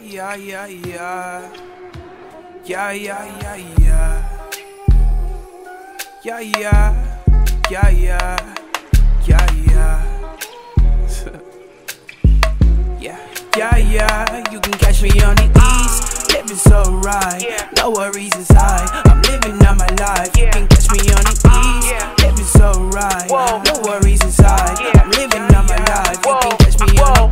yeah, yeah, yeah. Yeah, yeah, yeah, yeah. Yeah, yeah, yeah, yeah. Yeah, yeah. Yeah, yeah, you can catch me on the east, living so right, no worries inside, I'm living out my life. You can catch me on the east, living so right, no worries inside, I'm living out my life. You can catch me on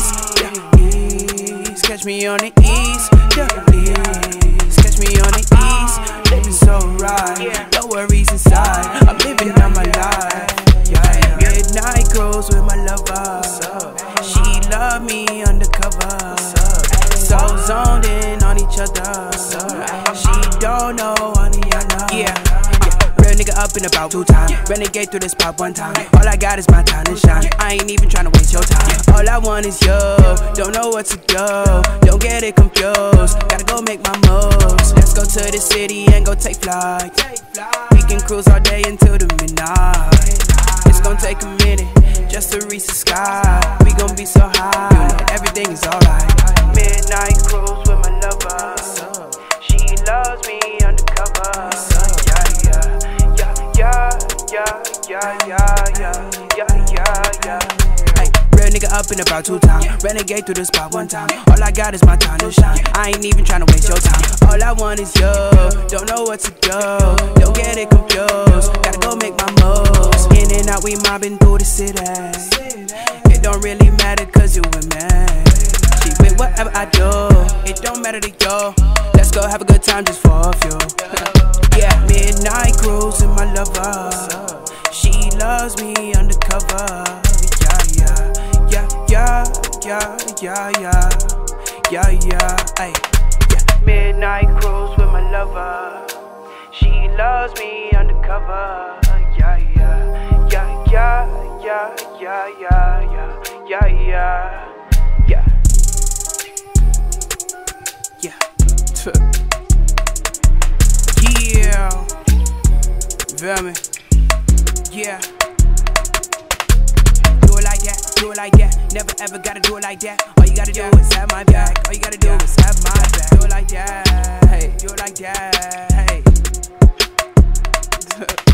the east, catch me on the east, catch me on the east, living so right, no worries inside, I'm living out my life. Yeah, midnight cruise with my lover, she love me undercover, so zoned in on each other, she don't know honey I know. Yeah, real nigga up and about 2 times, renegade through this pop 1 time. All I got is my time to shine, I ain't even tryna waste your time. All I want is you, don't know what to do, don't get it confused, gotta go make my moves. Let's go to the city and go take flight, we can cruise all day until the midnight. It's gonna take a minute just to reach the sky, we gon' be so high, you know everything is alright. Midnight cruise with my lover, she loves me undercover. Yeah. Hey, real nigga up and about 2 times, renegade through the spot 1 time. All I got is my time to shine, I ain't even tryna waste your time. All I want is you, don't know what to do, don't get it confused, gotta go make my moves. In and out we mobbing through the city, it don't really matter cause you with me. She with whatever I do, it don't matter to you, let's go have a good time just for a few. Yeah, midnight cruise with my lover, she loves me undercover. Yeah, ay. Yeah, midnight cruise with my lover, she loves me undercover. Yeah. Feel me? Yeah. Do it like that, do it like that. Never ever gotta do it like that. All you gotta do is have my back. All you gotta do is have my back. Do it like that, hey. Do it like that, hey.